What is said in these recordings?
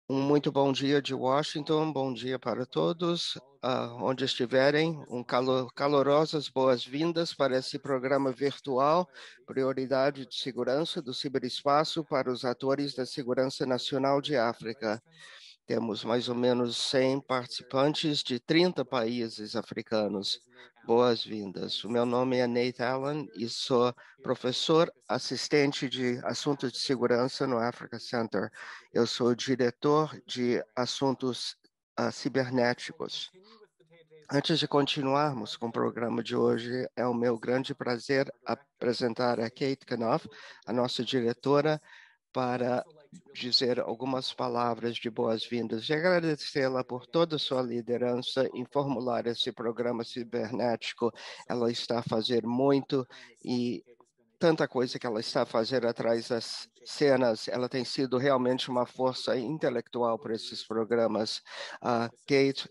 Um muito bom dia de Washington, bom dia para todos, onde estiverem. Calorosas boas-vindas para esse programa virtual, Prioridade de Segurança do Ciberespaço para os atores da Segurança Nacional de África. Temos mais ou menos 100 participantes de 30 países africanos. Boas-vindas. O meu nome é Nate Allen e sou professor assistente de assuntos de segurança no Africa Center. Eu sou diretor de assuntos cibernéticos. Antes de continuarmos com o programa de hoje, é o meu grande prazer apresentar a Kate Knopf, a nossa diretora, para dizer algumas palavras de boas-vindas e agradecê-la por toda a sua liderança em formular esse programa cibernético. Ela está a fazer muito e tanta coisa que ela está a fazer atrás das cenas. Ela tem sido realmente uma força intelectual para esses programas. Kate,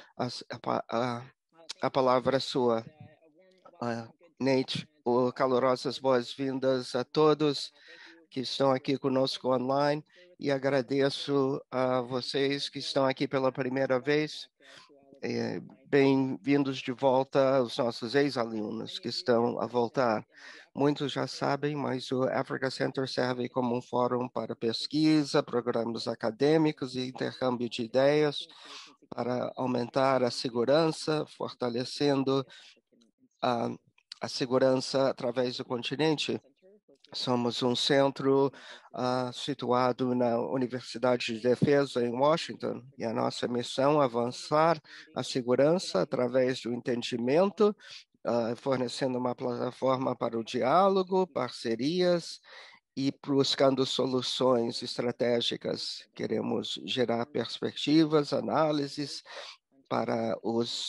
a palavra é sua. Nate, calorosas boas-vindas a todos que estão aqui conosco online e agradeço a vocês que estão aqui pela primeira vez. Bem-vindos de volta aos nossos ex-alunos que estão a voltar. Muitos já sabem, mas o Africa Center serve como um fórum para pesquisa, programas acadêmicos e intercâmbio de ideias para aumentar a segurança, fortalecendo a, a segurança através do continente. Somos um centro situado na Universidade de Defesa em Washington e a nossa missão é avançar a segurança através do entendimento, fornecendo uma plataforma para o diálogo, parcerias e buscando soluções estratégicas. Queremos gerar perspectivas, análises para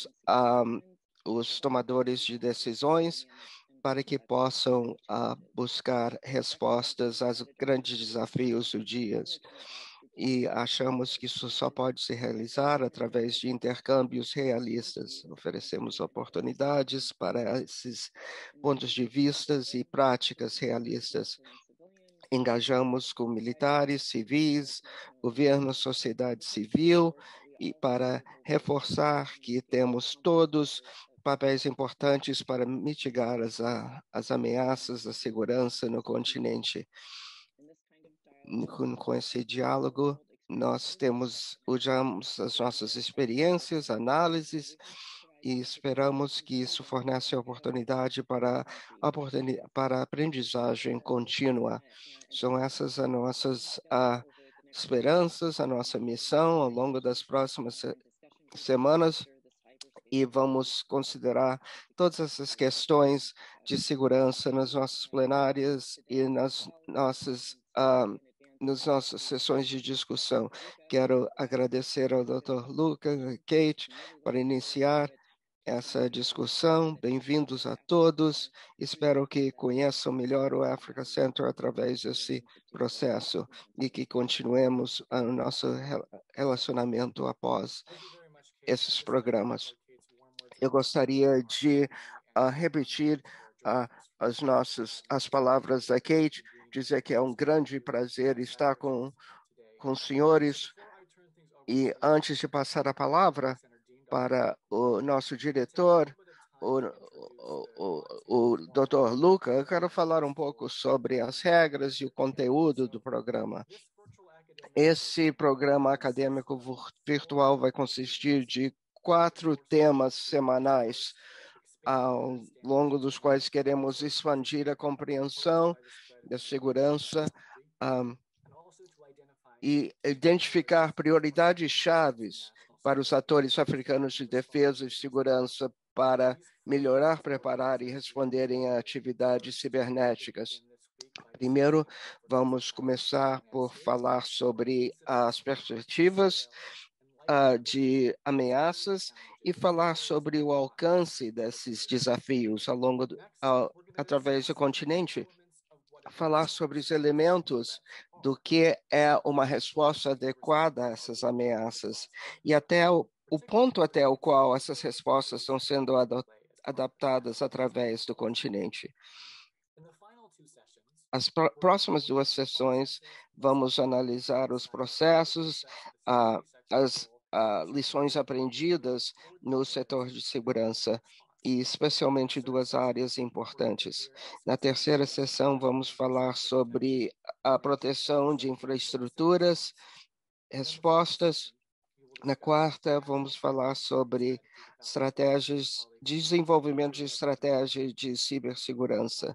os tomadores de decisões para que possam buscar respostas aos grandes desafios do dia. E achamos que isso só pode se realizar através de intercâmbios realistas. Oferecemos oportunidades para esses pontos de vista e práticas realistas. Engajamos com militares, civis, governo, sociedade civil, e para reforçar que temos todos papéis importantes para mitigar as ameaças à segurança no continente. Com esse diálogo, nós usamos as nossas experiências, análises, e esperamos que isso forneça oportunidade para aprendizagem contínua. São essas as nossas esperanças, a nossa missão ao longo das próximas semanas e vamos considerar todas essas questões de segurança nas nossas plenárias e nas nossas sessões de discussão. Quero agradecer ao Dr. Luca e Kate para iniciar essa discussão. Bem-vindos a todos. Espero que conheçam melhor o Africa Center através desse processo e que continuemos o nosso relacionamento após esses programas. Eu gostaria de repetir as palavras da Kate, dizer que é um grande prazer estar com os senhores. E antes de passar a palavra para o nosso diretor, o Dr. Luca, eu quero falar um pouco sobre as regras e o conteúdo do programa. Esse programa acadêmico virtual vai consistir de 4 temas semanais, ao longo dos quais queremos expandir a compreensão da segurança e identificar prioridades chaves para os atores africanos de defesa e segurança para melhorar, preparar e responderem a atividades cibernéticas. Primeiro, vamos começar por falar sobre as perspectivas de ameaças e falar sobre o alcance desses desafios através do continente. Falar sobre os elementos do que é uma resposta adequada a essas ameaças e até o ponto até o qual essas respostas estão sendo adaptadas através do continente. As próximas duas sessões vamos analisar os processos, as lições aprendidas no setor de segurança e especialmente duas áreas importantes. Na terceira sessão vamos falar sobre a proteção de infraestruturas, respostas. Na quarta, vamos falar sobre estratégias, desenvolvimento de estratégias de cibersegurança.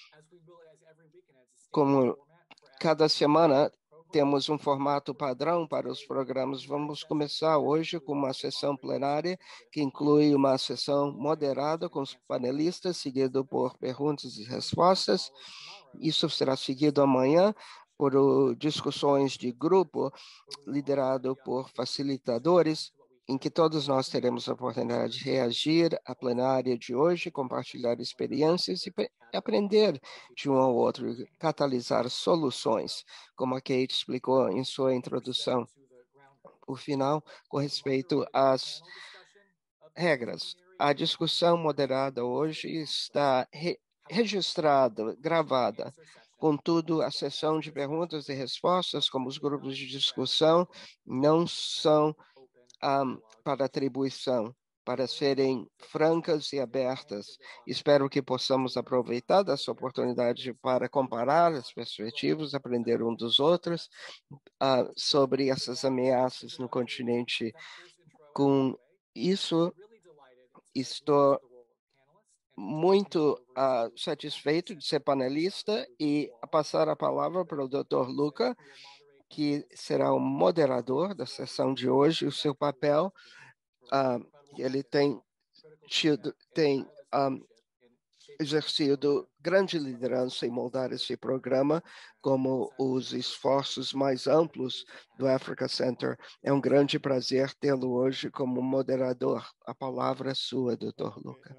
Como cada semana temos um formato padrão para os programas, vamos começar hoje com uma sessão plenária que inclui uma sessão moderada com os panelistas, seguido por perguntas e respostas. Isso será seguido amanhã por discussões de grupo liderado por facilitadores, em que todos nós teremos a oportunidade de reagir à plenária de hoje, compartilhar experiências e aprender de um ao outro, catalisar soluções, como a Kate explicou em sua introdução. Por final, com respeito às regras, a discussão moderada hoje está registrada, gravada. Contudo, a sessão de perguntas e respostas, como os grupos de discussão, não são para atribuição, para serem francas e abertas. Espero que possamos aproveitar dessa oportunidade para comparar as perspectivas, aprender um dos outros sobre essas ameaças no continente. Com isso, estou muito satisfeito de ser panelista e passar a palavra para o Dr. Luca, que será o moderador da sessão de hoje. O seu papel, ele tem exercido grande liderança em moldar esse programa, como os esforços mais amplos do Africa Center. É um grande prazer tê-lo hoje como moderador. A palavra é sua, Dr. Luca.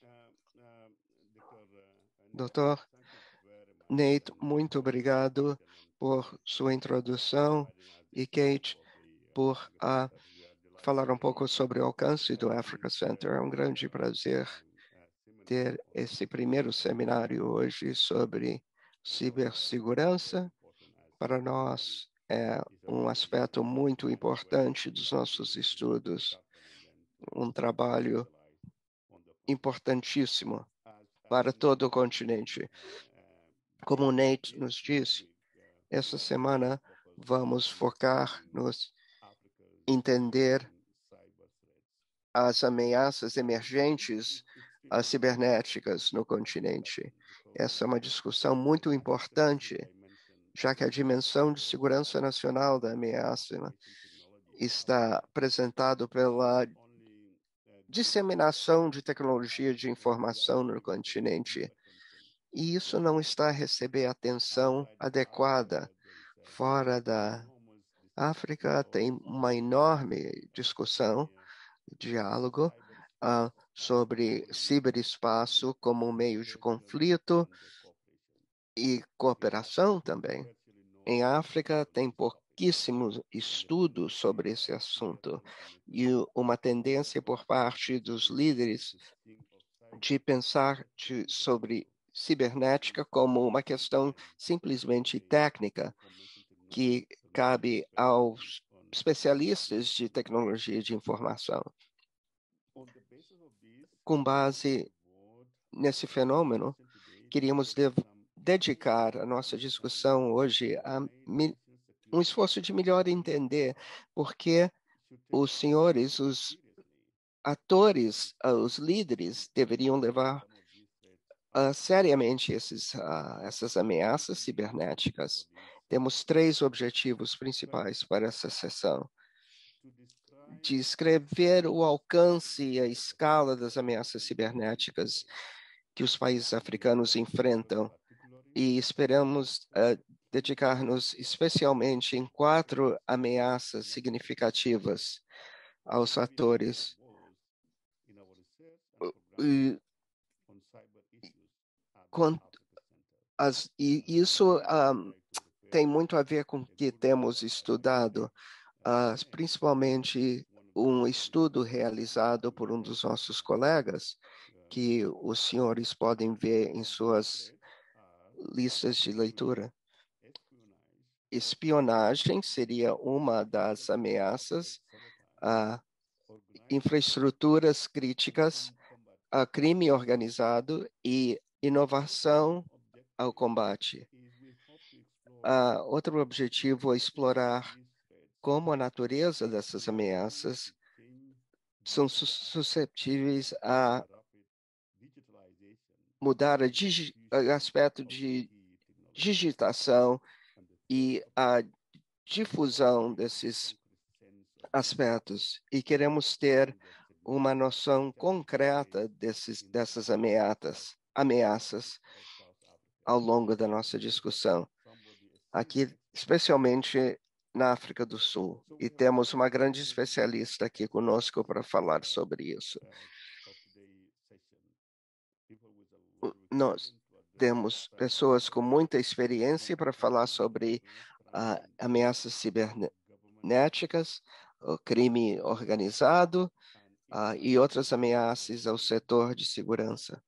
Dr. Nate, muito obrigado por sua introdução e Kate por falar um pouco sobre o alcance do Africa Center. É um grande prazer ter esse primeiro seminário hoje sobre cibersegurança. Para nós, é um aspecto muito importante dos nossos estudos, um trabalho importantíssimo para todo o continente. Como o Nate nos disse, essa semana vamos focar nos entender as ameaças emergentes cibernéticas no continente. Essa é uma discussão muito importante, já que a dimensão de segurança nacional da ameaça está apresentado pela disseminação de tecnologia de informação no continente. E isso não está a receber atenção adequada. Fora da África, tem uma enorme discussão, diálogo sobre ciberespaço como meio de conflito e cooperação também. Em África, tem pouquíssimos estudos sobre esse assunto e uma tendência por parte dos líderes de pensar sobre cibernética como uma questão simplesmente técnica que cabe aos especialistas de tecnologia de informação. Com base nesse fenômeno, queríamos dedicar a nossa discussão hoje a um esforço de melhor entender por que os senhores, os atores, os líderes deveriam levar seriamente essas ameaças cibernéticas. Temos três objetivos principais para essa sessão: descrever o alcance e a escala das ameaças cibernéticas que os países africanos enfrentam, e esperamos dedicar-nos especialmente em quatro ameaças significativas aos atores. E isso tem muito a ver com o que temos estudado, principalmente um estudo realizado por um dos nossos colegas, que os senhores podem ver em suas listas de leitura. Espionagem seria uma das ameaças a infraestruturas críticas, a crime organizado e inovação ao combate. Outro objetivo é explorar como a natureza dessas ameaças são suscetíveis a mudar o aspecto de digitação e a difusão desses aspectos. E queremos ter uma noção concreta dessas ameaças ao longo da nossa discussão, aqui especialmente na África do Sul. E temos uma grande especialista aqui conosco para falar sobre isso. Nós temos pessoas com muita experiência para falar sobre ameaças cibernéticas, o crime organizado e outras ameaças ao setor de segurança.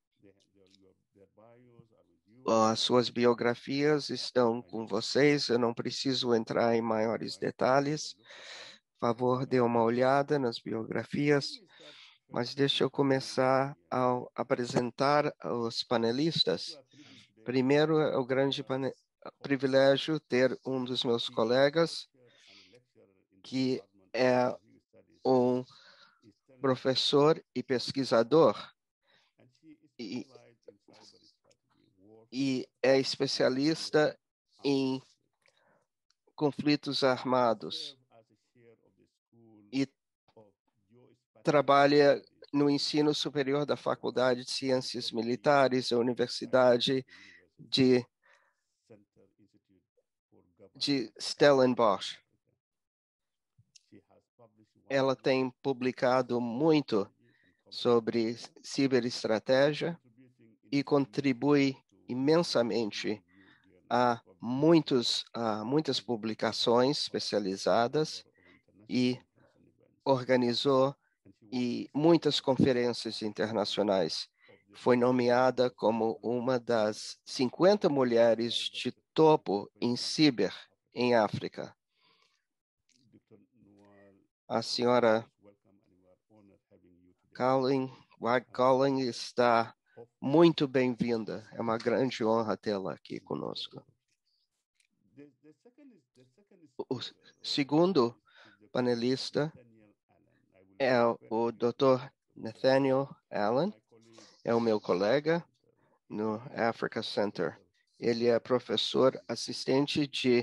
As suas biografias estão com vocês, eu não preciso entrar em maiores detalhes. Por favor, dê uma olhada nas biografias. Mas deixa eu começar a apresentar os panelistas. Primeiro, é o grande privilégio ter um dos meus colegas, que é um professor e pesquisador, e é especialista em conflitos armados e trabalha no ensino superior da Faculdade de Ciências Militares da Universidade de Stellenbosch. Ela tem publicado muito sobre ciberestratégia e contribui imensamente a muitas publicações especializadas e organizou muitas conferências internacionais. Foi nomeada como uma das 50 mulheres de topo em ciber em África. A senhora Colin está muito bem-vinda. É uma grande honra tê-la aqui conosco. O segundo panelista é o Dr. Nathaniel Allen, é o meu colega no Africa Center. Ele é professor assistente de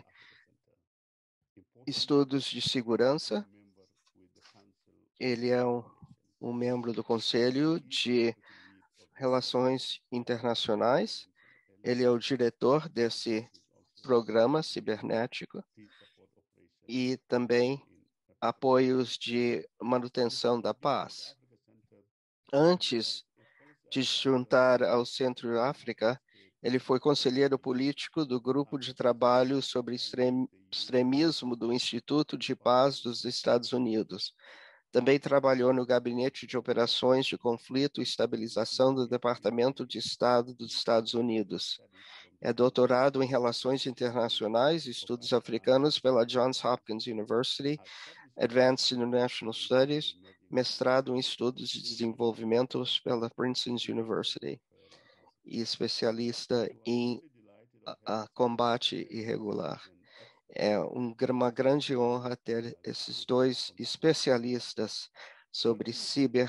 estudos de segurança. Ele é um membro do Conselho de Relações Internacionais. Ele é o diretor desse programa cibernético e também apoios de manutenção da paz. Antes de se juntar ao Centro-África, ele foi conselheiro político do Grupo de Trabalho sobre Extremismo do Instituto de Paz dos Estados Unidos. Também trabalhou no Gabinete de Operações de Conflito e Estabilização do Departamento de Estado dos Estados Unidos. É doutorado em Relações Internacionais e Estudos Africanos pela Johns Hopkins University, Advanced International Studies, mestrado em Estudos de Desenvolvimento pela Princeton University e especialista em combate irregular. É uma grande honra ter esses dois especialistas sobre ciber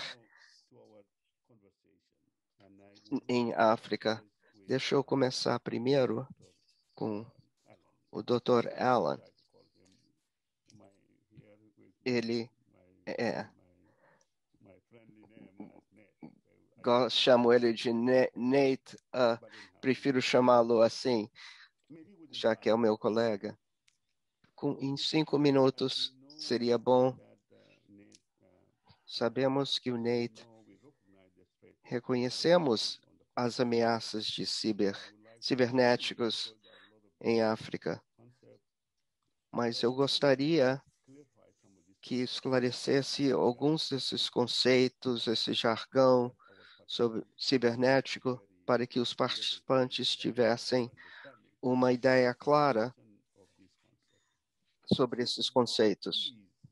em África. Deixa eu começar primeiro com o Dr. Allen. Ele chamo ele de Nate, prefiro chamá-lo assim, já que é o meu colega. Em 5 minutos seria bom. Sabemos que o Nate reconhecemos as ameaças de cibernéticos em África, mas eu gostaria que esclarecesse alguns desses conceitos, esse jargão sobre cibernético, para que os participantes tivessem uma ideia clara sobre esses conceitos.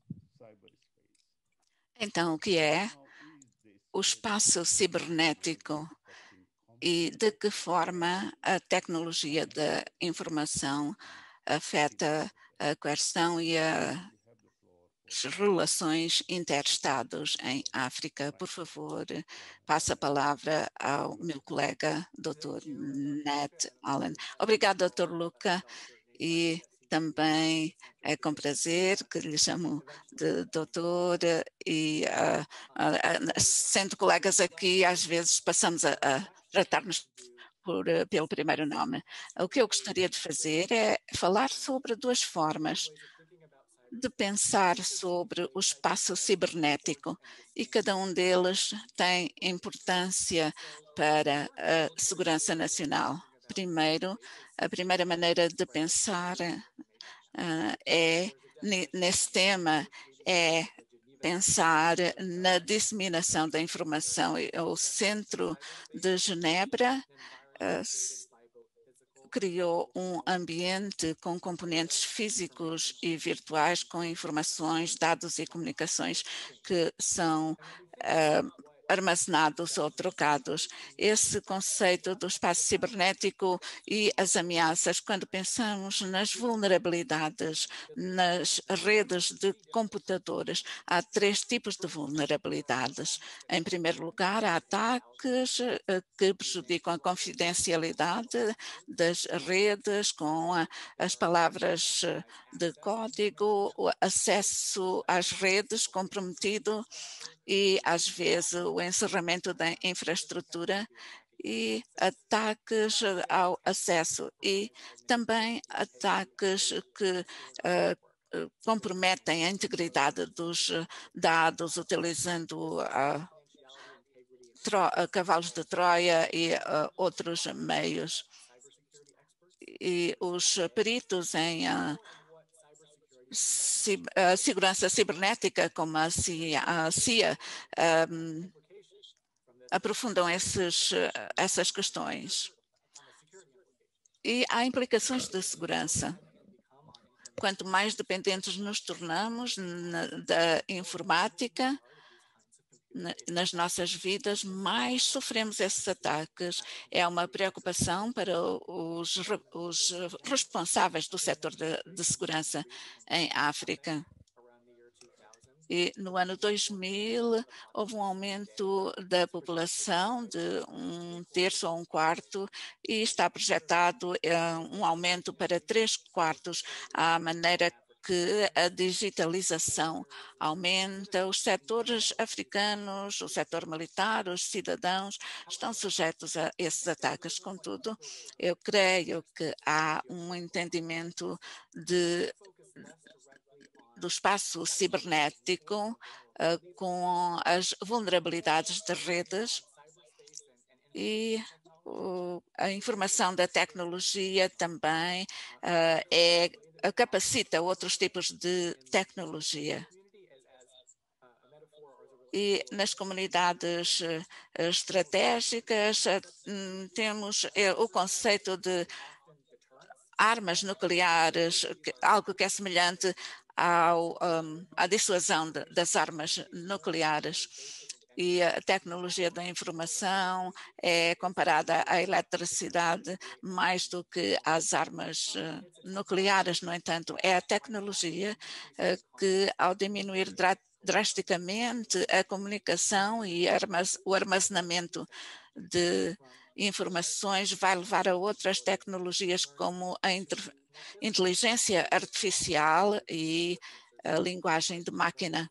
Então, o que é o espaço cibernético e de que forma a tecnologia da informação afeta a coerção e as relações interestados em África? Por favor, passo a palavra ao meu colega, Dr. Ned Allen. Obrigado, Dr. Luca, e também é com prazer que lhe chamo de doutor e sendo colegas aqui, às vezes passamos a tratar-nos pelo primeiro nome. O que eu gostaria de fazer é falar sobre duas formas de pensar sobre o espaço cibernético e cada um deles tem importância para a segurança nacional. Primeiro, a primeira maneira de pensar nesse tema é pensar na disseminação da informação. O Centro de Genebra criou um ambiente com componentes físicos e virtuais, com informações, dados e comunicações que são armazenados ou trocados. Esse conceito do espaço cibernético e as ameaças, quando pensamos nas vulnerabilidades nas redes de computadores, há três tipos de vulnerabilidades. Em primeiro lugar, há ataques que prejudicam a confidencialidade das redes com as palavras de código, o acesso às redes comprometido e, às vezes, o encerramento da infraestrutura e ataques ao acesso e também ataques que comprometem a integridade dos dados utilizando cavalos de Troia e outros meios. E os peritos em segurança cibernética, como a CIA aprofundam essas questões. E há implicações de segurança. Quanto mais dependentes nos tornamos da informática, nas nossas vidas, mais sofremos esses ataques. É uma preocupação para os responsáveis do setor de segurança em África. E no ano 2000 houve um aumento da população de 1/3 ou 1/4 e está projetado um aumento para 3/4 à maneira que a digitalização aumenta. Os setores africanos, o setor militar, os cidadãos estão sujeitos a esses ataques. Contudo, eu creio que há um entendimento do espaço cibernético com as vulnerabilidades das redes e a informação da tecnologia também capacita outros tipos de tecnologia. E nas comunidades estratégicas temos o conceito de armas nucleares, algo que é semelhante à dissuasão das armas nucleares. E a tecnologia da informação é comparada à eletricidade mais do que às armas nucleares. No entanto, é a tecnologia que, ao diminuir drasticamente a comunicação e o armazenamento de informações, vai levar a outras tecnologias como a inteligência artificial e a linguagem de máquina.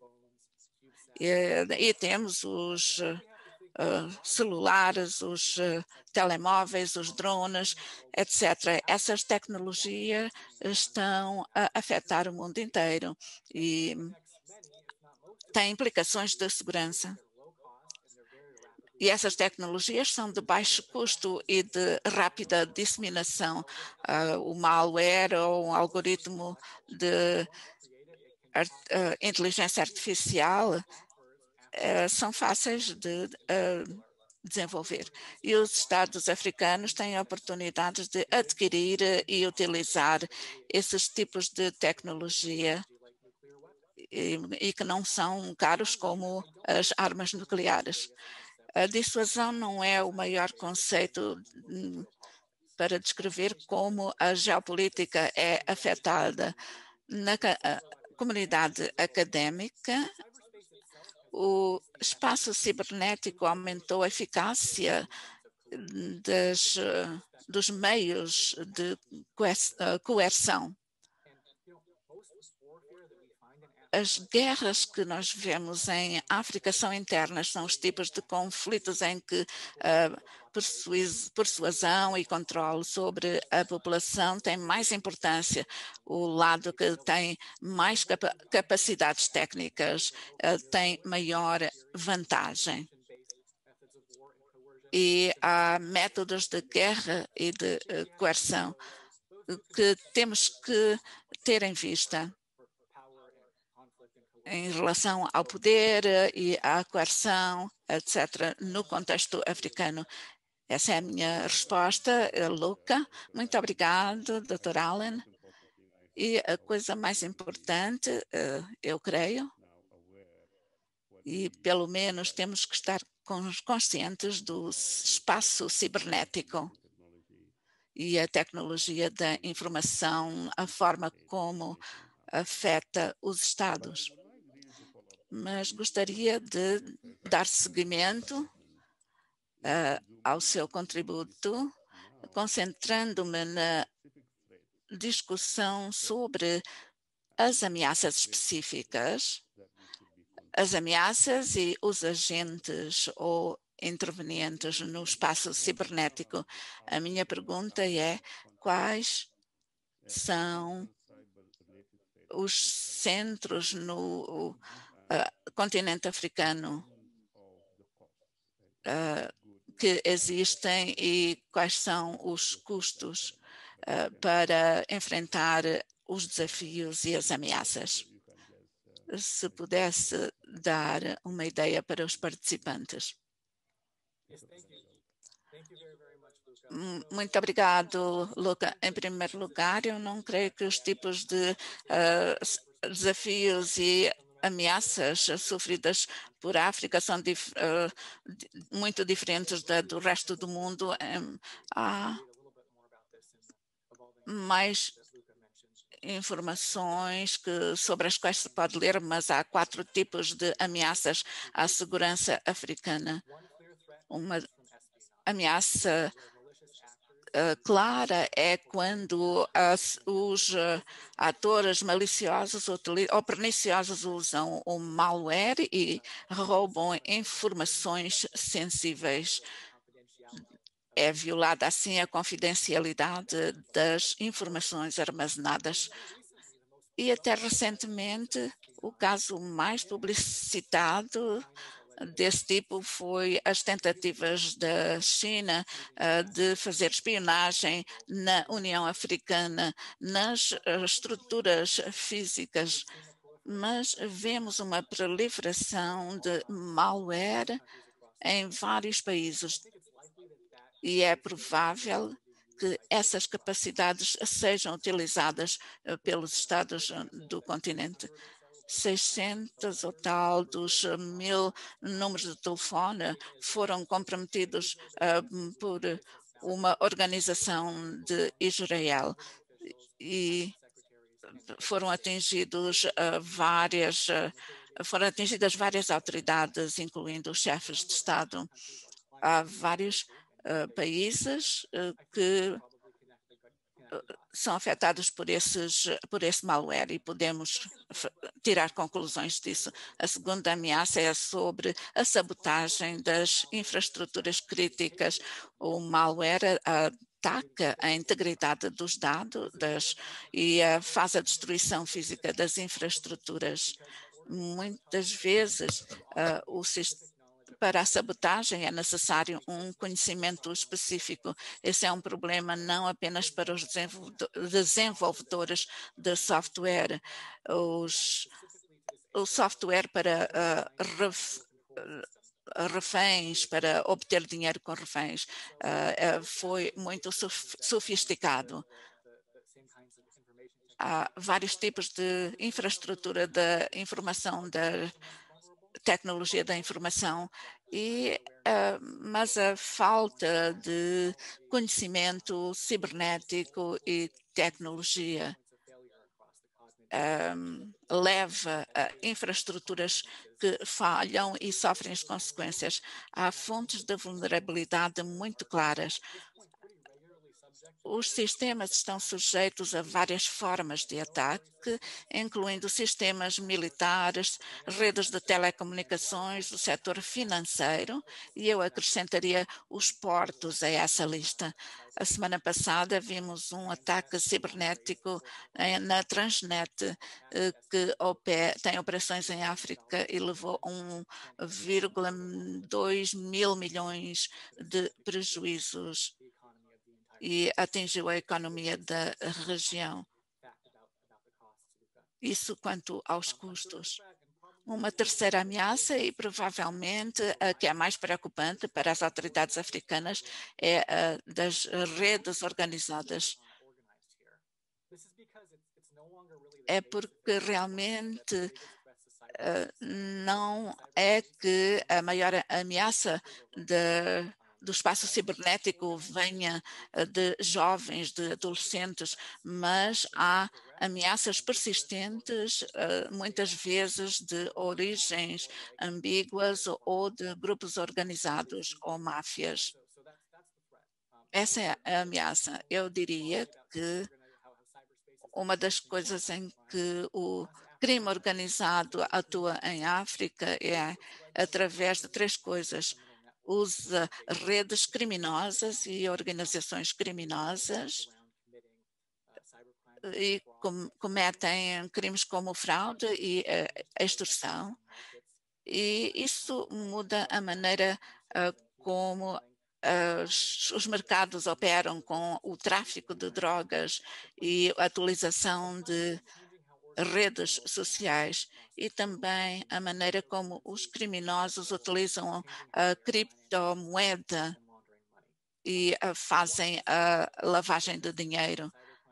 E temos os celulares, os telemóveis, os drones, etc. Essas tecnologias estão a afetar o mundo inteiro e têm implicações de segurança. E essas tecnologias são de baixo custo e de rápida disseminação. O malware ou um algoritmo de inteligência artificial são fáceis de desenvolver. E os Estados africanos têm oportunidades de adquirir e utilizar esses tipos de tecnologia e que não são caros como as armas nucleares. A dissuasão não é o maior conceito para descrever como a geopolítica é afetada. Na comunidade acadêmica, o espaço cibernético aumentou a eficácia dos meios de coerção. As guerras que nós vemos em África são internas, são os tipos de conflitos em que persuasão e controle sobre a população tem mais importância. O lado que tem mais capacidades técnicas tem maior vantagem. E há métodos de guerra e de coerção que temos que ter em vista em relação ao poder e à coerção, etc., no contexto africano. Essa é a minha resposta, Luca. Muito obrigado, Dr. Allen. E a coisa mais importante, eu creio, e pelo menos temos que estar conscientes do espaço cibernético e a tecnologia da informação, a forma como afeta os Estados. Mas gostaria de dar seguimento ao seu contributo, concentrando-me na discussão sobre as ameaças específicas, as ameaças e os agentes ou intervenientes no espaço cibernético. A minha pergunta é: quais são os centros no continente africano que existem e quais são os custos para enfrentar os desafios e as ameaças? Se pudesse dar uma ideia para os participantes. Muito obrigado, Luca. Em primeiro lugar, eu não creio que os tipos de desafios e ameaças sofridas por África são muito diferentes do resto do mundo. Há mais informações sobre as quais se pode ler, mas há 4 tipos de ameaças à segurança africana. Uma ameaça clara é quando os atores maliciosos ou perniciosos usam o malware e roubam informações sensíveis. É violada assim a confidencialidade das informações armazenadas. E até recentemente, o caso mais publicitado desse tipo foi as tentativas da China de fazer espionagem na União Africana, nas estruturas físicas. Mas vemos uma proliferação de malware em vários países. E é provável que essas capacidades sejam utilizadas pelos Estados do continente. 600 ou tal dos 1000 números de telefone foram comprometidos por uma organização de Israel e foram atingidas várias autoridades, incluindo os chefes de Estado. Há vários países que são afetados por esse malware e podemos tirar conclusões disso. A segunda ameaça é sobre a sabotagem das infraestruturas críticas. O malware ataca a integridade dos dados e faz a destruição física das infraestruturas. Muitas vezes, para a sabotagem é necessário um conhecimento específico. Esse é um problema não apenas para os desenvolvedores de software. O software para reféns, para obter dinheiro com reféns. Foi muito sofisticado. Há vários tipos de infraestrutura da informação, da tecnologia da informação, mas a falta de conhecimento cibernético e tecnologia leva a infraestruturas que falham e sofrem as consequências. Há fontes de vulnerabilidade muito claras. Os sistemas estão sujeitos a várias formas de ataque, incluindo sistemas militares, redes de telecomunicações, o setor financeiro, e eu acrescentaria os portos a essa lista. A semana passada vimos um ataque cibernético na Transnet, que tem operações em África e levou 1,2 mil milhões de prejuízos e atingiu a economia da região. Isso quanto aos custos. Uma terceira ameaça, e provavelmente a que é mais preocupante para as autoridades africanas, é a das redes organizadas. É porque realmente não é que a maior ameaça do espaço cibernético venha de jovens, de adolescentes, mas há ameaças persistentes, muitas vezes de origens ambíguas ou de grupos organizados ou máfias. Essa é a ameaça. Eu diria que uma das coisas em que o crime organizado atua em África é através de três coisas. Usa redes criminosas e organizações criminosas e cometem crimes como fraude e extorsão. E isso muda a maneira como os mercados operam, com o tráfico de drogas e a atualização de redes sociais, e também a maneira como os criminosos utilizam a criptomoeda e fazem a lavagem de dinheiro.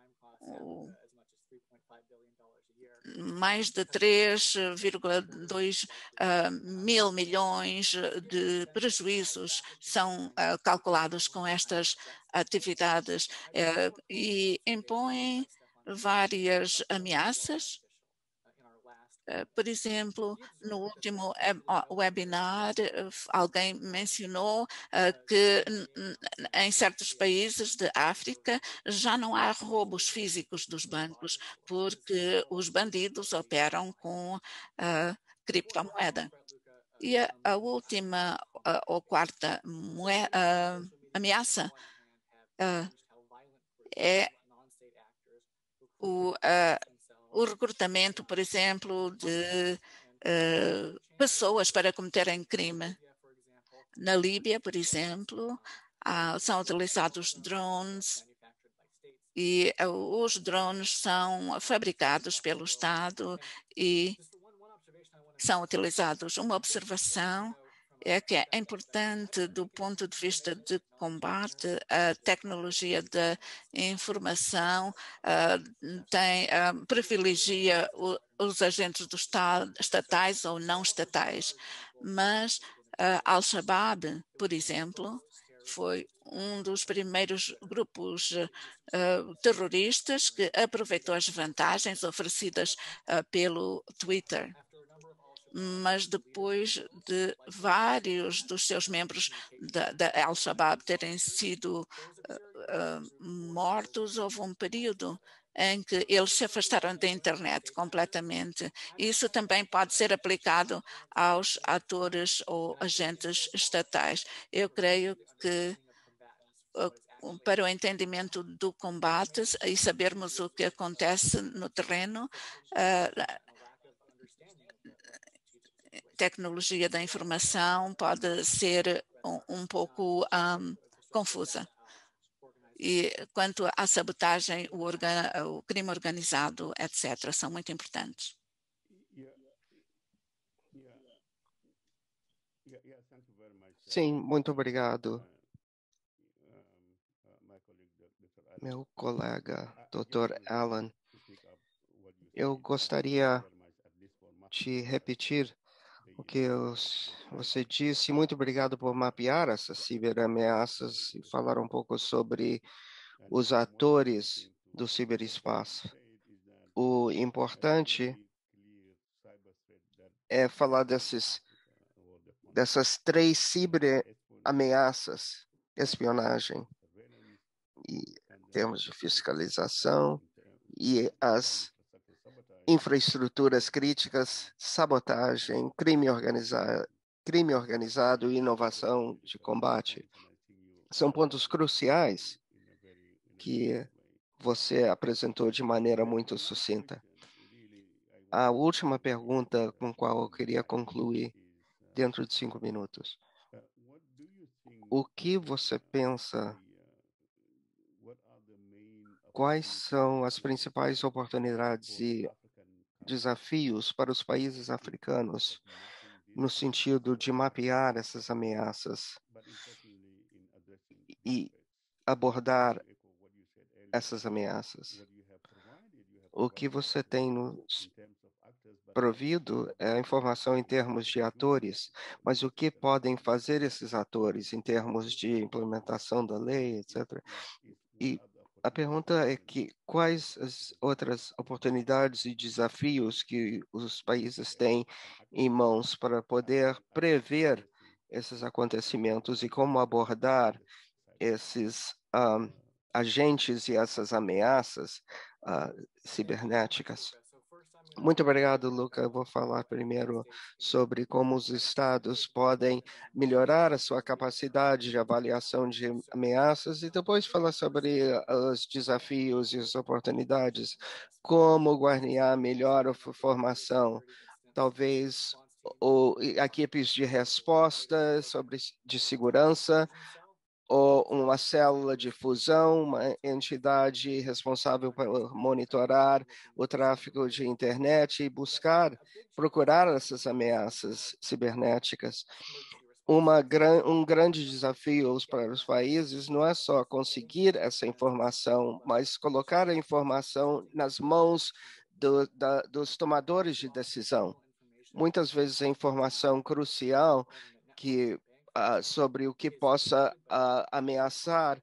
Mais de 3,2 mil milhões de prejuízos são calculados com estas atividades e impõem várias ameaças. Por exemplo, no último webinar, alguém mencionou que em certos países de África já não há roubos físicos dos bancos, porque os bandidos operam com criptomoeda. E a última ou quarta ameaça é o recrutamento, por exemplo, de pessoas para cometerem crime. Na Líbia, por exemplo, são utilizados drones e os drones são fabricados pelo Estado e são utilizados. Uma observação é que é importante, do ponto de vista de combate, a tecnologia da informação privilegia os agentes do Estado, estatais ou não estatais, mas Al-Shabaab, por exemplo, foi um dos primeiros grupos terroristas que aproveitou as vantagens oferecidas pelo Twitter. Mas depois de vários dos seus membros da Al-Shabaab terem sido mortos, houve um período em que eles se afastaram da internet completamente. Isso também pode ser aplicado aos atores ou agentes estatais. Eu creio que para o entendimento do combate e sabermos o que acontece no terreno, tecnologia da informação pode ser um pouco confusa. E quanto à sabotagem, o crime organizado, etc., são muito importantes. Sim, muito obrigado. Meu colega, Dr. Alan, eu gostaria de repetir o que você disse. Muito obrigado por mapear essas ciberameaças e falar um pouco sobre os atores do ciberespaço. O importante é falar dessas 3 ciberameaças: espionagem, e em termos de fiscalização, e as infraestruturas críticas, sabotagem, crime organizado e inovação de combate. São pontos cruciais que você apresentou de maneira muito sucinta. A última pergunta com a qual eu queria concluir dentro de 5 minutos. O que você pensa? Quais são as principais oportunidades e desafios para os países africanos no sentido de mapear essas ameaças e abordar essas ameaças? O que você tem nos provido é a informação em termos de atores, mas o que podem fazer esses atores em termos de implementação da lei, etc. E a pergunta é que quais as outras oportunidades e desafios que os países têm em mãos para poder prever esses acontecimentos e como abordar esses agentes e essas ameaças cibernéticas. Muito obrigado, Luca. Eu vou falar primeiro sobre como os estados podem melhorar a sua capacidade de avaliação de ameaças e depois falar sobre os desafios e as oportunidades, como guarnear melhor a formação, talvez equipes de resposta de segurança ou uma célula de fusão, uma entidade responsável por monitorar o tráfego de internet e procurar essas ameaças cibernéticas. Um grande desafio para os países não é só conseguir essa informação, mas colocar a informação nas mãos dos tomadores de decisão. Muitas vezes a informação crucial sobre o que possa ameaçar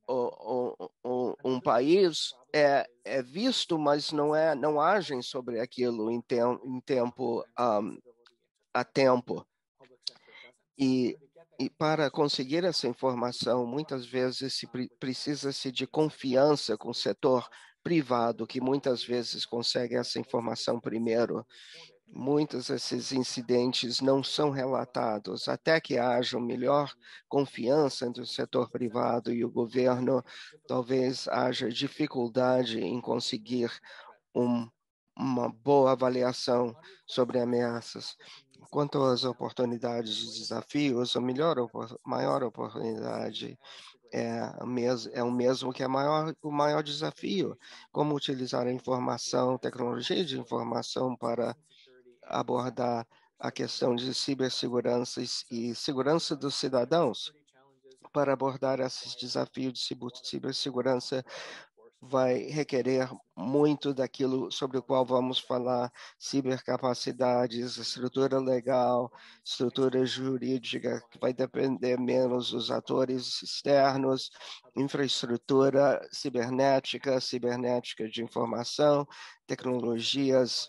um país é visto, mas não agem sobre aquilo em tempo a tempo. E para conseguir essa informação, muitas vezes precisa-se de confiança com o setor privado, que muitas vezes consegue essa informação primeiro. Muitos desses incidentes não são relatados até que haja melhor confiança entre o setor privado e o governo. Talvez haja dificuldade em conseguir uma boa avaliação sobre ameaças. Quanto às oportunidades e desafios, maior oportunidade é o mesmo que o maior desafio, como utilizar a informação, tecnologia de informação para abordar a questão de cibersegurança e segurança dos cidadãos. Para abordar esses desafios de cibersegurança, vai requerer muito daquilo sobre o qual vamos falar: cibercapacidades, estrutura legal, estrutura jurídica, que vai depender menos dos atores externos, infraestrutura cibernética de informação, tecnologias,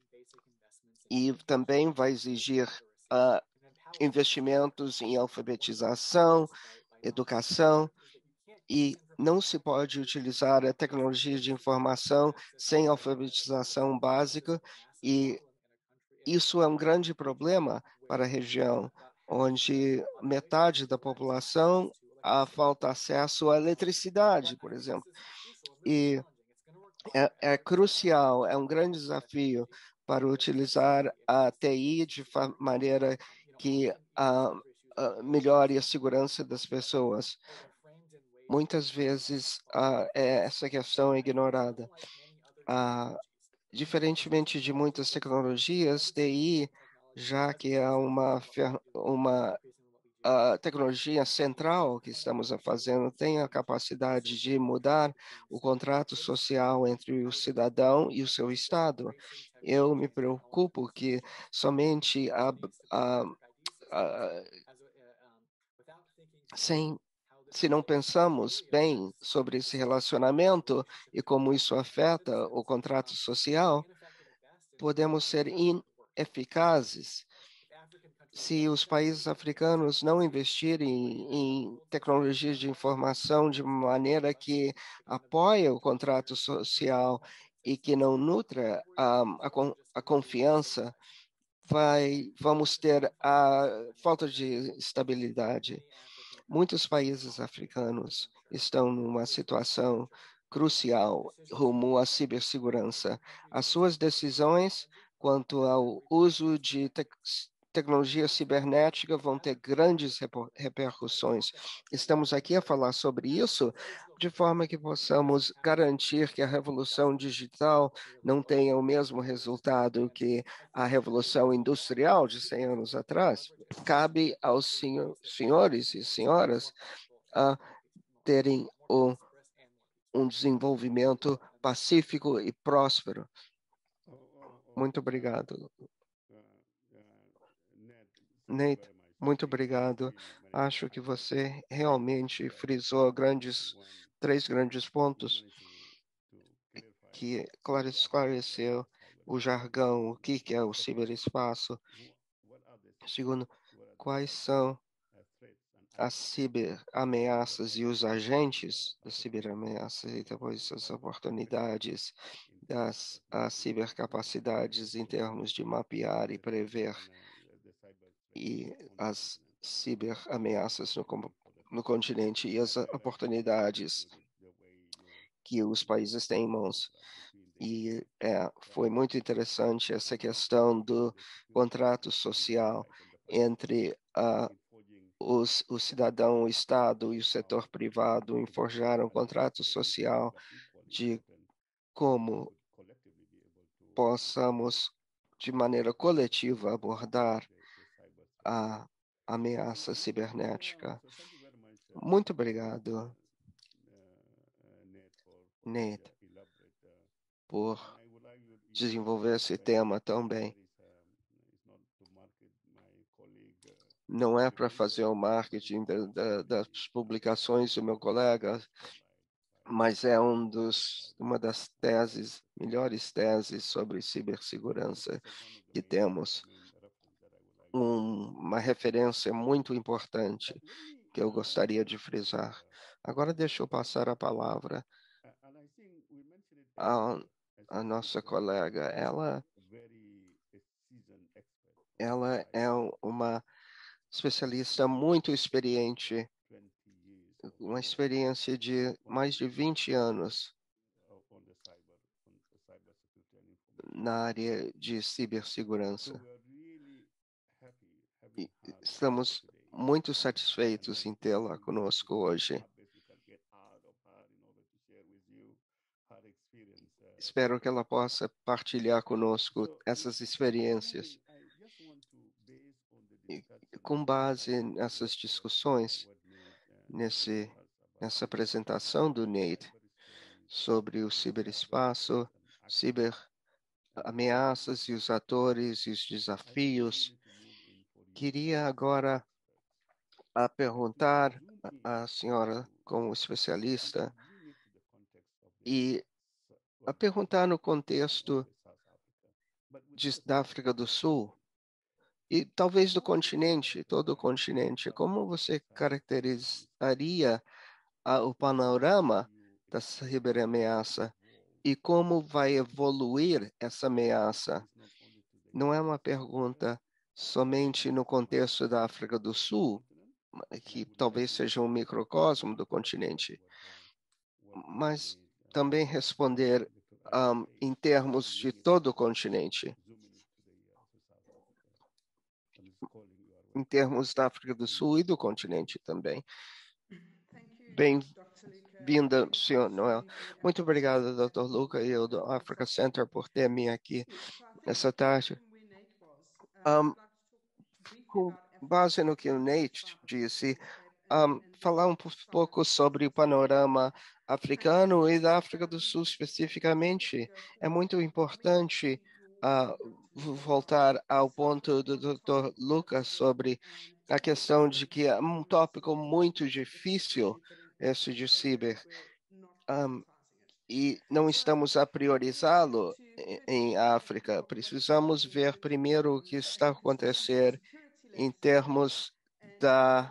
e também vai exigir investimentos em alfabetização, educação, e não se pode utilizar a tecnologia de informação sem alfabetização básica, e isso é um grande problema para a região, onde metade da população falta acesso à eletricidade, por exemplo. E é crucial, é um grande desafio para utilizar a TI de maneira que melhore a segurança das pessoas. Muitas vezes essa questão é ignorada. Diferentemente de muitas tecnologias, TI, já que é uma a tecnologia central que estamos fazendo tem a capacidade de mudar o contrato social entre o cidadão e o seu Estado. Eu me preocupo que somente a, sem se não pensamos bem sobre esse relacionamento e como isso afeta o contrato social, podemos ser ineficazes se os países africanos não investirem em tecnologias de informação de maneira que apoie o contrato social e que não nutra a confiança, vamos ter a falta de estabilidade. Muitos países africanos estão numa situação crucial rumo à cibersegurança. As suas decisões quanto ao uso de tecnologia cibernética vão ter grandes repercussões. Estamos aqui a falar sobre isso de forma que possamos garantir que a revolução digital não tenha o mesmo resultado que a revolução industrial de 100 anos atrás. Cabe aos senhores e senhoras a terem um desenvolvimento pacífico e próspero. Muito obrigado. Nate, muito obrigado. Acho que você realmente frisou três grandes pontos que esclareceu o jargão, o que é o ciberespaço. Segundo, quais são as ciberameaças e os agentes das ciberameaças e depois as oportunidades das cibercapacidades em termos de mapear e prever e as ciberameaças no continente e as oportunidades que os países têm em mãos. E foi muito interessante essa questão do contrato social entre o cidadão, o Estado e o setor privado em forjar um contrato social de como possamos, de maneira coletiva, abordar a ameaça cibernética. Muito obrigado, Nate, por desenvolver esse tema tão bem. Não é para fazer o marketing das publicações do meu colega, mas é uma das melhores teses sobre cibersegurança que temos. Uma referência muito importante que eu gostaria de frisar. Agora deixa eu passar a palavra à nossa colega. Ela é uma especialista muito experiente, uma experiência de mais de 20 anos na área de cibersegurança. E estamos muito satisfeitos em tê-la conosco hoje. Espero que ela possa partilhar conosco essas experiências. E, com base nessas discussões, nessa apresentação do Nate sobre o ciberespaço, ciberameaças e os atores e os desafios, queria agora perguntar à senhora, como especialista, e a perguntar no contexto da África do Sul e talvez do continente, todo o continente, como você caracterizaria o panorama da ciberameaça e como vai evoluir essa ameaça? Não é uma pergunta somente no contexto da África do Sul, que talvez seja um microcosmo do continente, mas também responder em termos de todo o continente, em termos da África do Sul e do continente também. Bem-vinda, senhor Noel. Muito obrigado, Dr. Luca e o do Africa Center por ter me aqui essa tarde. base no que o Nate disse, falar pouco sobre o panorama africano e da África do Sul especificamente. É muito importante voltar ao ponto do Dr. Lucas sobre a questão de que é um tópico muito difícil, esse de ciber, e não estamos a priorizá-lo em África. Precisamos ver primeiro o que está acontecendo em termos da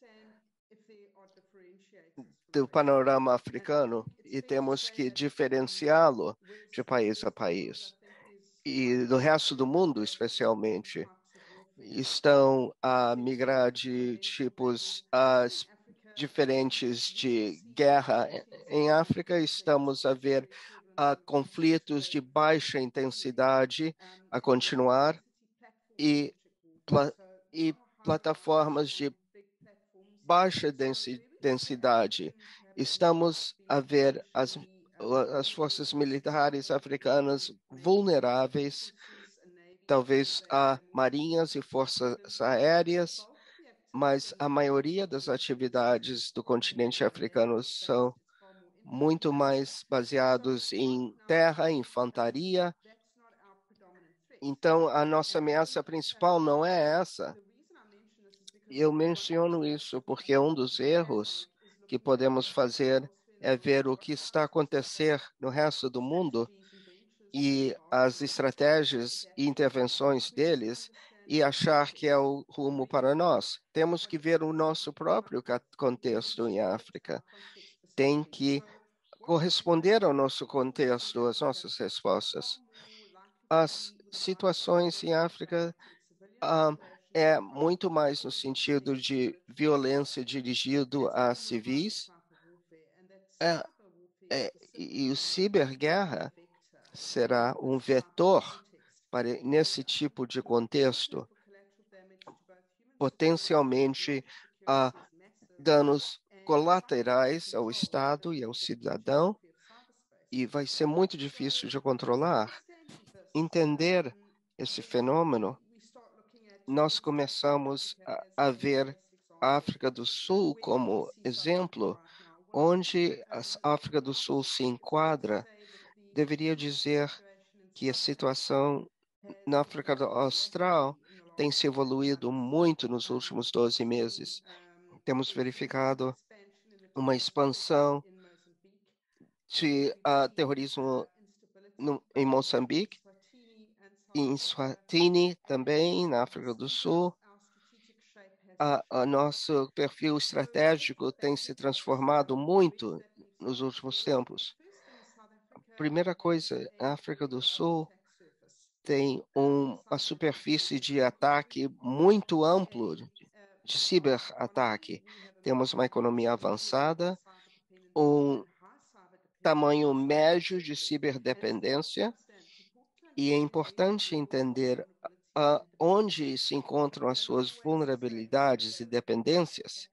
do panorama africano e temos que diferenciá-lo de país a país. E do resto do mundo, especialmente, estão a migrar de tipos diferentes de guerra. Em África, estamos a ver conflitos de baixa intensidade a continuar e, pla e plataformas de baixa densidade. Estamos a ver as forças militares africanas vulneráveis, talvez a marinhas e forças aéreas, mas a maioria das atividades do continente africano são muito mais baseados em terra, infantaria. Então, a nossa ameaça principal não é essa. E eu menciono isso porque um dos erros que podemos fazer é ver o que está a acontecer no resto do mundo e as estratégias e intervenções deles e achar que é o rumo para nós. Temos que ver o nosso próprio contexto em África. Tem que corresponder ao nosso contexto, às nossas respostas. As situações em África é muito mais no sentido de violência dirigida a civis, e o ciberguerra será um vetor para, nesse tipo de contexto, potencialmente danos colaterais ao Estado e ao cidadão, e vai ser muito difícil de controlar. Entender esse fenômeno, nós começamos a ver a África do Sul como exemplo, onde a África do Sul se enquadra, deveria dizer que a situação na África Austral tem se evoluído muito nos últimos 12 meses. Temos verificado uma expansão de terrorismo em Moçambique, em Eswatini também, na África do Sul. Nosso perfil estratégico tem se transformado muito nos últimos tempos. Primeira coisa, a África do Sul tem uma superfície de ataque muito amplo, de ciberataque. Temos uma economia avançada, um tamanho médio de ciberdependência, e é importante entender onde se encontram as suas vulnerabilidades e dependências.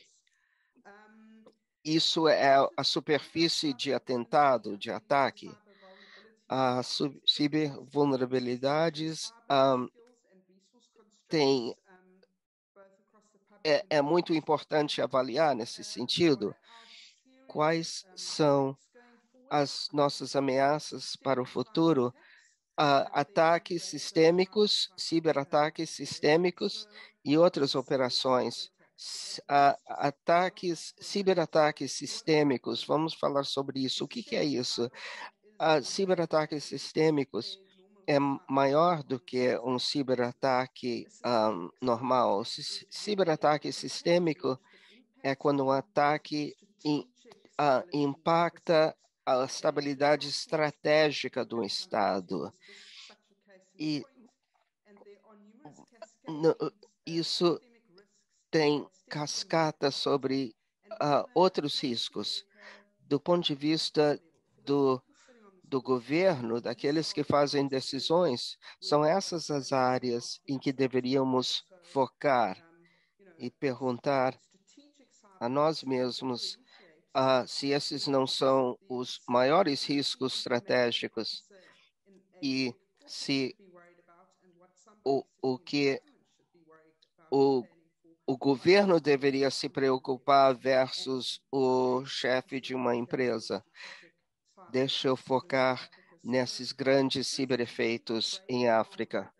Isso é a superfície de atentado, de ataque. As cibervulnerabilidades é muito importante avaliar nesse sentido quais são as nossas ameaças para o futuro. Ataques sistêmicos, ciberataques sistêmicos e outras operações. Ciberataques sistêmicos, vamos falar sobre isso. O que é isso? Ciberataques sistêmicos é maior do que um ciberataque normal. Ciberataque sistêmico é quando um ataque impacta a estabilidade estratégica do Estado. E isso tem cascata sobre outros riscos. Do ponto de vista do governo, daqueles que fazem decisões, são essas as áreas em que deveríamos focar e perguntar a nós mesmos se esses não são os maiores riscos estratégicos e se o que o governo deveria se preocupar versus o chefe de uma empresa. Deixa eu focar nesses grandes ciberefeitos em África.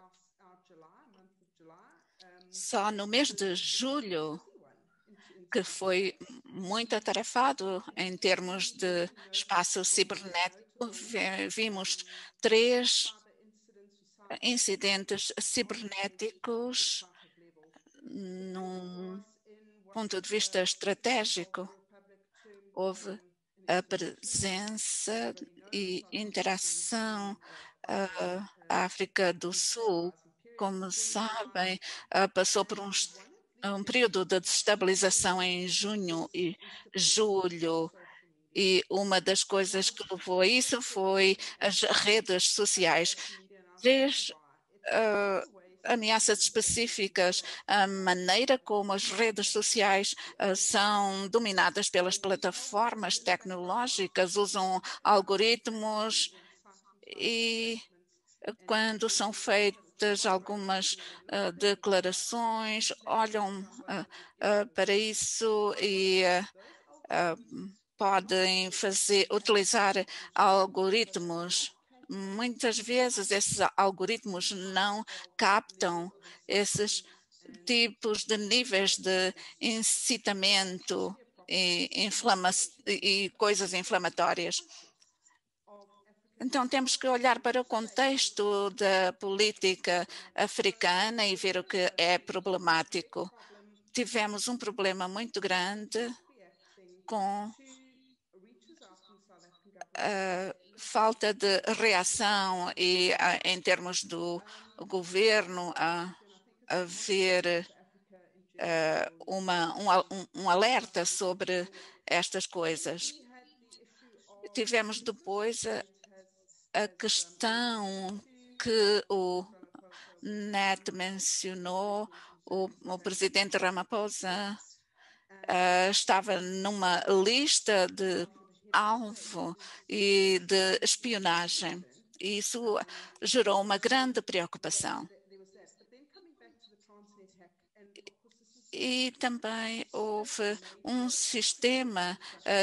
Só no mês de julho, que foi muito atarefado em termos de espaço cibernético, vimos 3 incidentes cibernéticos num ponto de vista estratégico. Houve a presença e interação. A África do Sul, como sabem, passou por um período de desestabilização em junho e julho, e uma das coisas que levou a isso foi as redes sociais. 3 ameaças específicas, a maneira como as redes sociais são dominadas pelas plataformas tecnológicas, usam algoritmos e quando são feitas algumas declarações, olham para isso e podem utilizar algoritmos. Muitas vezes esses algoritmos não captam esses tipos de níveis de incitamento e coisas inflamatórias. Então, temos que olhar para o contexto da política africana e ver o que é problemático. Tivemos um problema muito grande com a falta de reação e em termos do governo a haver um alerta sobre estas coisas. Tivemos depois a questão que o Net mencionou, o presidente Ramaphosa estava numa lista de alvo e de espionagem. E isso gerou uma grande preocupação. E também houve um sistema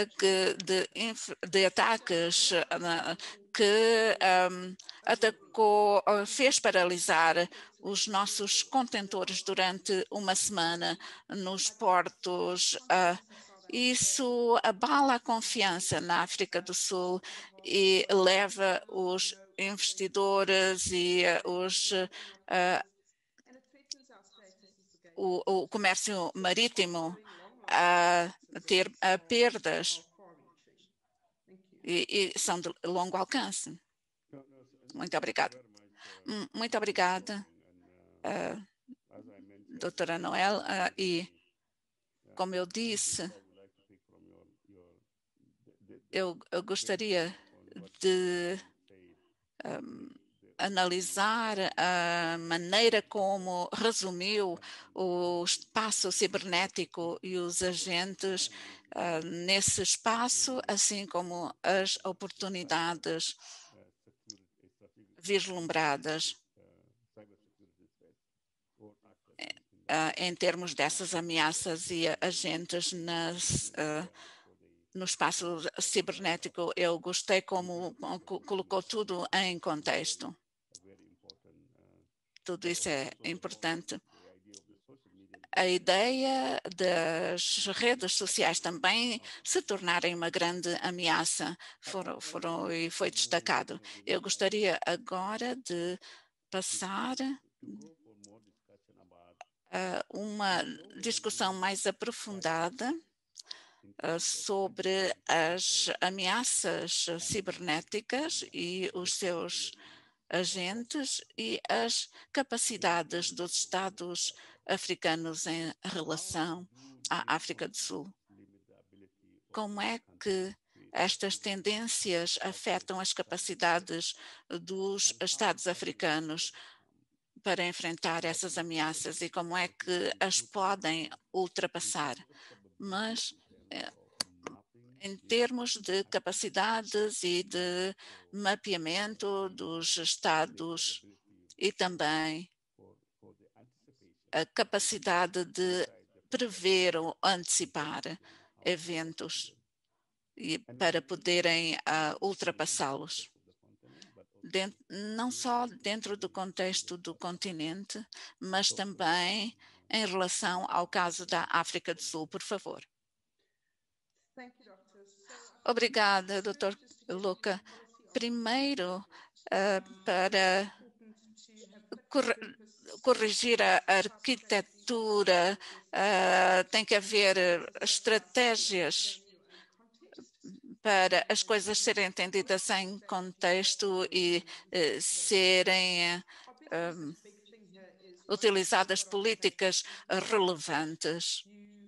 de ataques que atacou, fez paralisar os nossos contentores durante uma semana nos portos. Isso abala a confiança na África do Sul e leva os investidores e o comércio marítimo a ter perdas e são de longo alcance. Muito obrigada. Muito obrigada, doutora Noel. E, como eu disse, eu gostaria de analisar a maneira como resumiu o espaço cibernético e os agentes nesse espaço, assim como as oportunidades vislumbradas em termos dessas ameaças e agentes no espaço cibernético. Eu gostei como colocou tudo em contexto. Tudo isso é importante. A ideia das redes sociais também se tornarem uma grande ameaça e foi destacado. Eu gostaria agora de passar a uma discussão mais aprofundada sobre as ameaças cibernéticas e os seus agentes e as capacidades dos Estados africanos em relação à África do Sul. Como é que estas tendências afetam as capacidades dos Estados africanos para enfrentar essas ameaças e como é que as podem ultrapassar? Mas em termos de capacidades e de mapeamento dos estados e também a capacidade de prever ou antecipar eventos e para poderem ultrapassá-los. Não só dentro do contexto do continente, mas também em relação ao caso da África do Sul, por favor. Obrigada, Dr. Luca. Primeiro, para corrigir a arquitetura, tem que haver estratégias para as coisas serem entendidas em contexto e serem utilizadas políticas relevantes.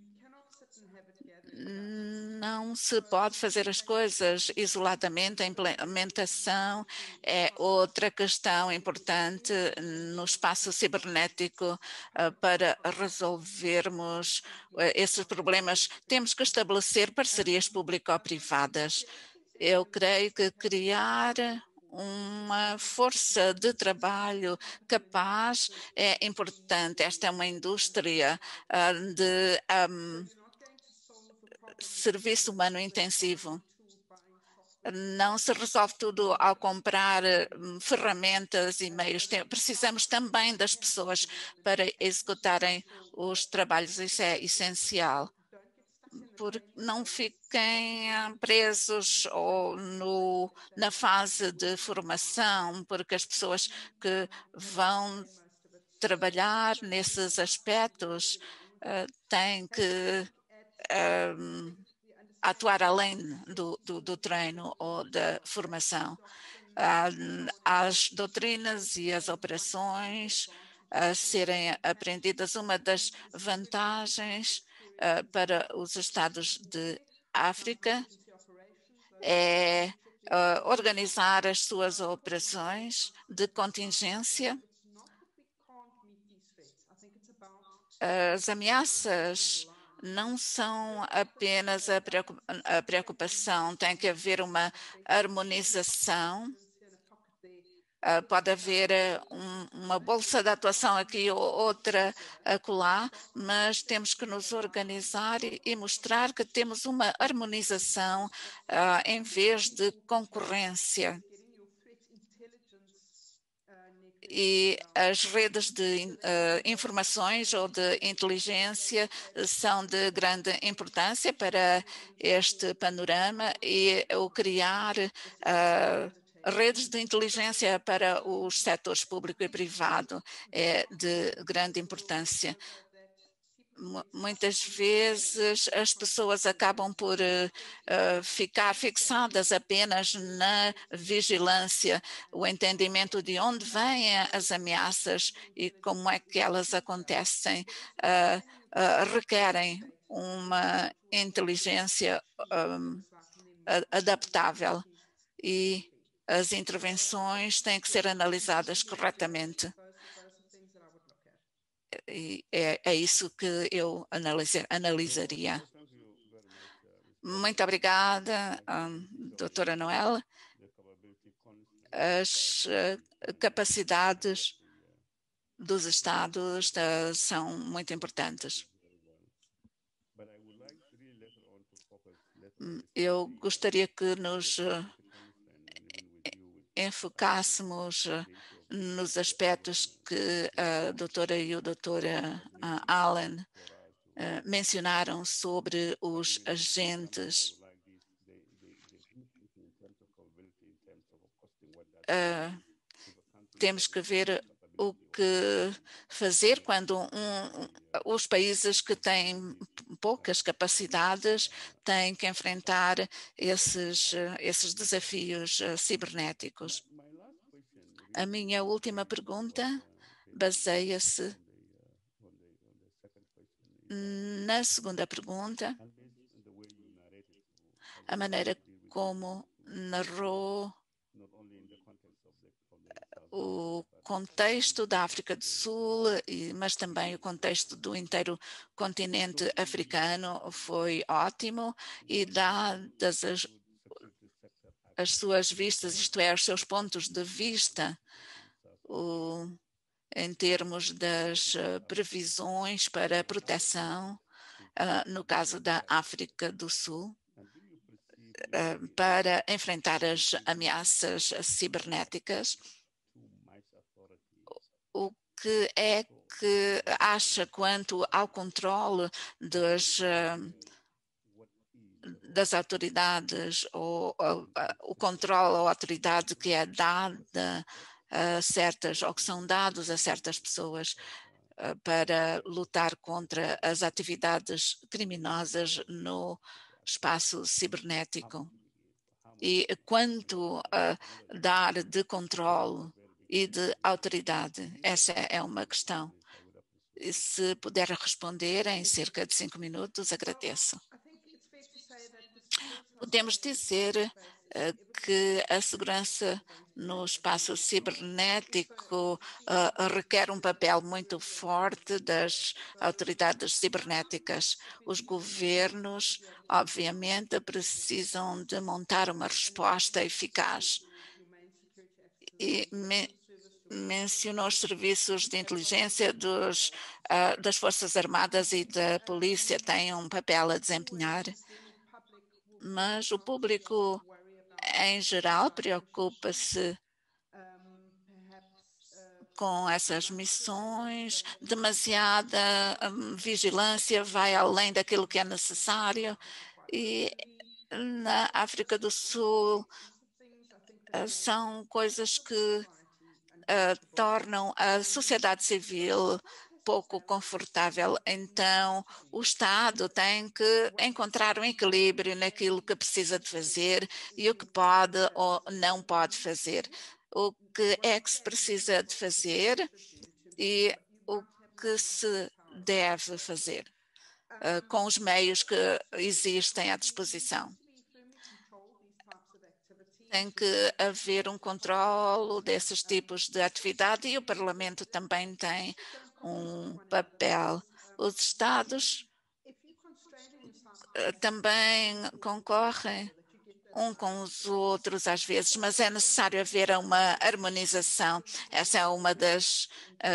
Não se pode fazer as coisas isoladamente. A implementação é outra questão importante no espaço cibernético. Para resolvermos esses problemas, temos que estabelecer parcerias público-privadas. Eu creio que criar uma força de trabalho capaz é importante. Esta é uma indústria de serviço humano intensivo. Não se resolve tudo ao comprar ferramentas e meios. Precisamos também das pessoas para executarem os trabalhos. Isso é essencial. Porque não fiquem presos ou na fase de formação, porque as pessoas que vão trabalhar nesses aspectos têm que atuar além do treino ou da formação. As doutrinas e as operações a serem aprendidas. Uma das vantagens para os Estados de África é organizar as suas operações de contingência. As ameaças não são apenas a preocupação, tem que haver uma harmonização. Pode haver uma bolsa de atuação aqui ou outra acolá, mas temos que nos organizar e mostrar que temos uma harmonização em vez de concorrência. E as redes de informações ou de inteligência são de grande importância para este panorama e o criar redes de inteligência para os setores público e privado é de grande importância. Muitas vezes as pessoas acabam por ficar fixadas apenas na vigilância, o entendimento de onde vêm as ameaças e como é que elas acontecem, requerem uma inteligência adaptável e as intervenções têm que ser analisadas corretamente. E é isso que eu analisaria. Muito obrigada, doutora Noel. As capacidades dos Estados são muito importantes. Eu gostaria que nos enfocássemos nos aspectos que a doutora e o doutor Allen mencionaram sobre os agentes. Temos que ver o que fazer quando os países que têm poucas capacidades têm que enfrentar esses desafios cibernéticos. A minha última pergunta baseia-se na segunda pergunta, a maneira como narrou o contexto da África do Sul, mas também o contexto do inteiro continente africano foi ótimo e dadas as suas vistas, isto é, os seus pontos de vista, em termos das previsões para proteção, no caso da África do Sul, para enfrentar as ameaças cibernéticas. O que é que acha quanto ao controle das autoridades, ou o controle ou autoridade que é dada a certas, ou que são dados a certas pessoas para lutar contra as atividades criminosas no espaço cibernético? E quanto dar de controle e de autoridade? Essa é uma questão. E se puder responder em cerca de 5 minutos, agradeço. Podemos dizer que a segurança no espaço cibernético requer um papel muito forte das autoridades cibernéticas. Os governos, obviamente, precisam de montar uma resposta eficaz. E mencionou os serviços de inteligência das Forças Armadas e da Polícia, têm um papel a desempenhar, mas o público, em geral, preocupa-se com essas missões, demasiada vigilância vai além daquilo que é necessário, e na África do Sul são coisas que tornam a sociedade civil pouco confortável. Então, o Estado tem que encontrar um equilíbrio naquilo que precisa de fazer e o que pode ou não pode fazer. O que é que se precisa de fazer e o que se deve fazer com os meios que existem à disposição. Tem que haver um controle desses tipos de atividade e o Parlamento também tem um papel. Os Estados também concorrem com os outros às vezes, mas é necessário haver uma harmonização. Essa é uma das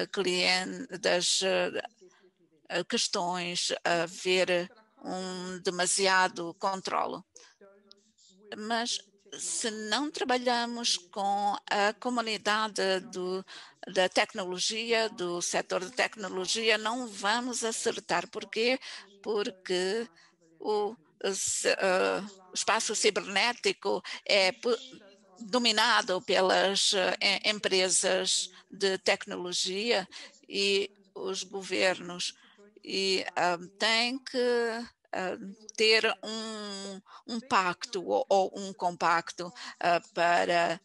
questões, haver um demasiado controle. Mas se não trabalhamos com a comunidade da tecnologia, do setor de tecnologia, não vamos acertar. Por quê? Porque o espaço cibernético é dominado pelas empresas de tecnologia e os governos, e têm que ter um pacto ou um compacto para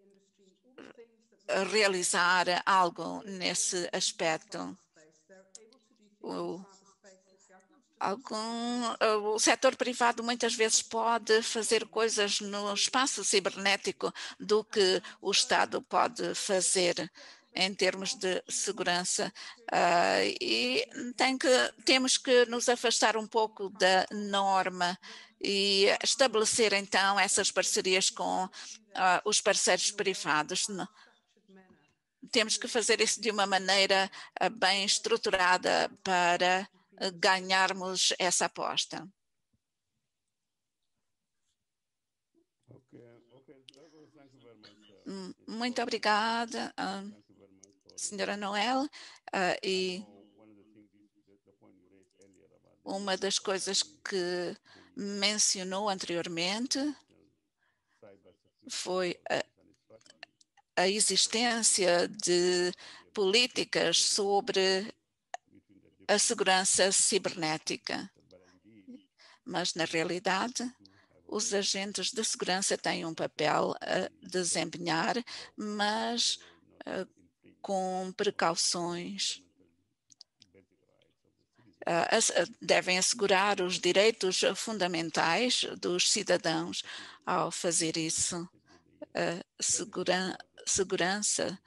realizar algo nesse aspecto. O setor privado muitas vezes pode fazer coisas no espaço cibernético do que o Estado pode fazer em termos de segurança, e temos que nos afastar um pouco da norma e estabelecer então essas parcerias com os parceiros privados. Temos que fazer isso de uma maneira bem estruturada para ganharmos essa aposta. Muito obrigada, senhora Noel. E uma das coisas que mencionou anteriormente foi a existência de políticas sobre a segurança cibernética. Mas, na realidade, os agentes de segurança têm um papel a desempenhar, mas com precauções. Devem assegurar os direitos fundamentais dos cidadãos. Ao fazer isso, a segurança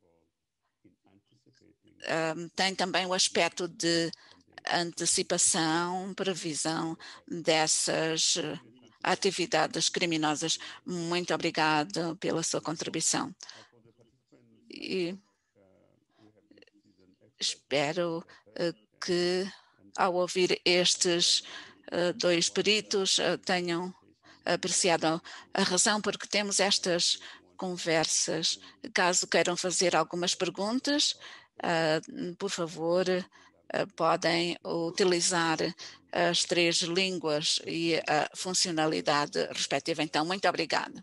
tem também o aspecto de antecipação, previsão dessas atividades criminosas. Muito obrigado pela sua contribuição. E espero que, ao ouvir estes dois peritos, tenham apreciado a razão porque temos estas conversas. Caso queiram fazer algumas perguntas, por favor, podem utilizar as 3 línguas e a funcionalidade respectiva. Então, muito obrigada.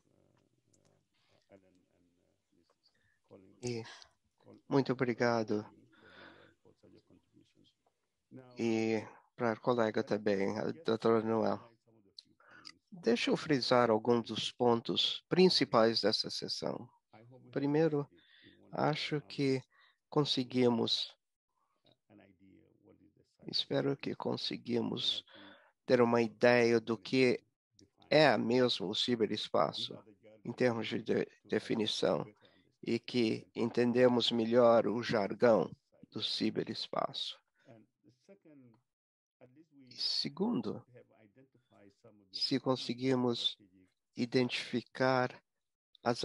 E muito obrigado. E para a colega também, a doutora Noel. Deixa eu frisar alguns dos pontos principais dessa sessão. Primeiro, acho que espero que conseguimos ter uma ideia do que é mesmo o ciberespaço, em termos de definição, e que entendemos melhor o jargão do ciberespaço. E segundo, se conseguimos identificar as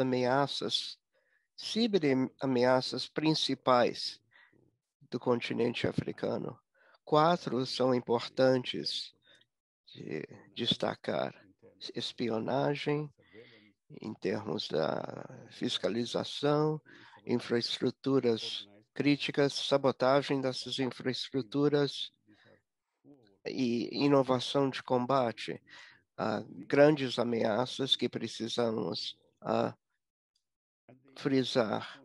ciberameaças principais do continente africano. 4 são importantes de destacar: espionagem, em termos da fiscalização, infraestruturas críticas, sabotagem dessas infraestruturas e inovação de combate a grandes ameaças que precisamos frisar.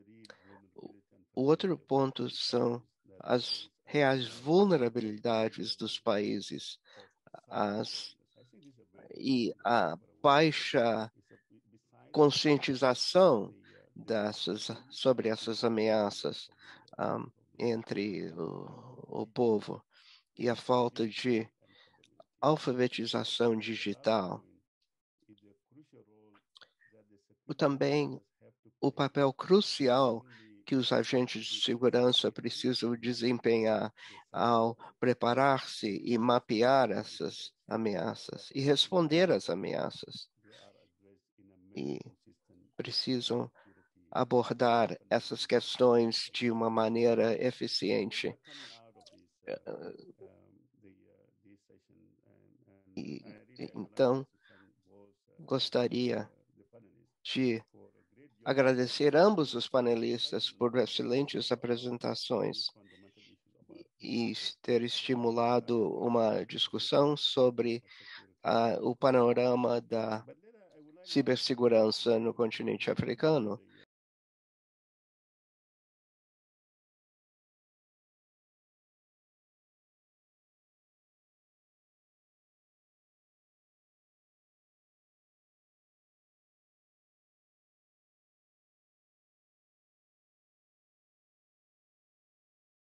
O outro ponto são as reais vulnerabilidades dos países e a baixa conscientização sobre essas ameaças entre o povo e a falta de alfabetização digital. Também o papel crucial que os agentes de segurança precisam desempenhar ao preparar-se e mapear essas ameaças e responder às ameaças. E precisam abordar essas questões de uma maneira eficiente. Então, gostaria de agradecer ambos os panelistas por excelentes apresentações e ter estimulado uma discussão sobre o panorama da cibersegurança no continente africano.